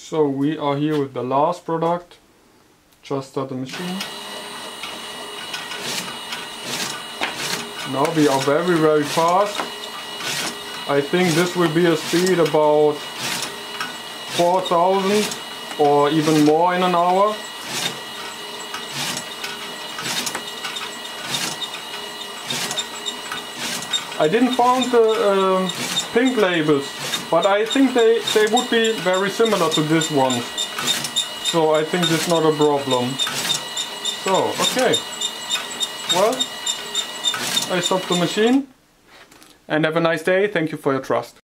So we are here with the last product. Just start the machine. Now we are very fast. I think this will be a speed about 4,000 or even more in an hour. I didn't find the pink labels, but I think they would be very similar to this one. So I think this is not a problem. So, okay. Well, I stop the machine and have a nice day. Thank you for your trust.